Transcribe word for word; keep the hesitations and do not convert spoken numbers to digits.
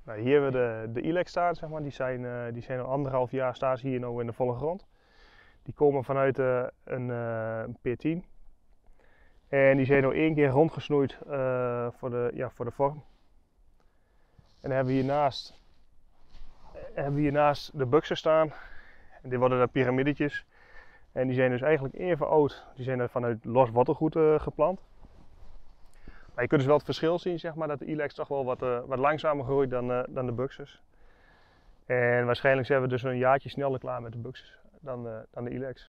Nou, hier hebben we de, de ilex staan, zeg maar. Die zijn, uh, die zijn al anderhalf jaar staan ze hier nou in de volle grond. Die komen vanuit uh, een, uh, een P tien. En die zijn nou één keer rondgesnoeid uh, voor, de, ja, voor de vorm. En dan hebben we hiernaast, hebben we hiernaast de buksen staan. En dit worden de piramidetjes. En die zijn dus eigenlijk even oud. Die zijn er vanuit los wortelgoed uh, geplant. Maar je kunt dus wel het verschil zien, zeg maar, dat de ilex toch wel wat, uh, wat langzamer groeit dan, uh, dan de buxus. En waarschijnlijk zijn we dus een jaartje sneller klaar met de buxus dan, uh, dan de ilex.